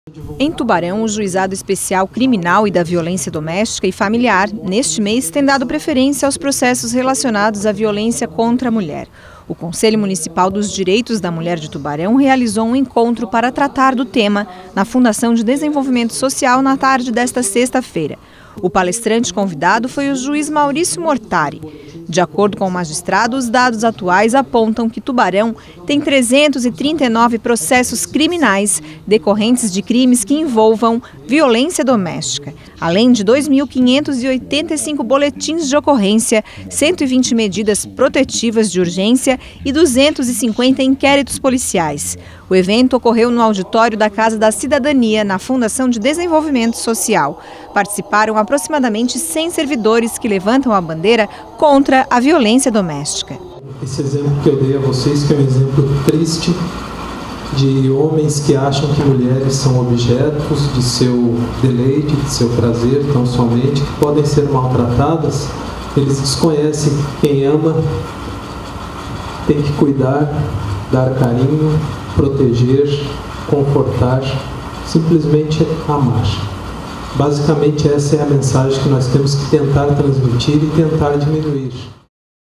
Em Tubarão, o Juizado Especial Criminal e da Violência Doméstica e Familiar, neste mês, tem dado preferência aos processos relacionados à violência contra a mulher. O Conselho Municipal dos Direitos da Mulher de Tubarão realizou um encontro para tratar do tema na Fundação de Desenvolvimento Social na tarde desta sexta-feira. O palestrante convidado foi o juiz Maurício Mortari. De acordo com o magistrado, os dados atuais apontam que Tubarão tem 339 processos criminais decorrentes de crimes que envolvam violência doméstica, além de 2.585 boletins de ocorrência, 120 medidas protetivas de urgência e 250 inquéritos policiais. O evento ocorreu no auditório da Casa da Cidadania, na Fundação de Desenvolvimento Social. Participaram aproximadamente 100 servidores que levantam a bandeira contra a violência doméstica. Esse exemplo que eu dei a vocês, que é um exemplo triste de homens que acham que mulheres são objetos de seu deleite, de seu prazer, tão somente, que podem ser maltratadas. Eles desconhecem que quem ama tem que cuidar, dar carinho, proteger, confortar, simplesmente amar. Basicamente essa é a mensagem que nós temos que tentar transmitir e tentar diminuir.